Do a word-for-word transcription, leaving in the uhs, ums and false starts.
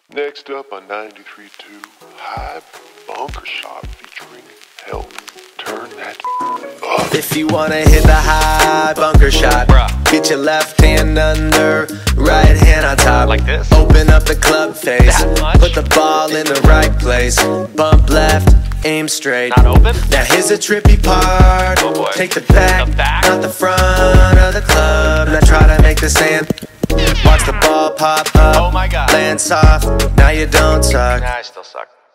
Next up on ninety-three point two, High Bunker Shot featuring Help. Turn that up. If you wanna hit the high bunker shot, bruh, get your left hand under, right hand on top. Like this? Open up the club face, put the ball in the right place. Bump left, aim straight. Not open? Now here's a trippy part. Oh boy. Take the back, The back? not the front of the club. Now try to make the sand. Watch the ball pop up. Oh my God. Land soft, now you don't suck. Nah, I still suck.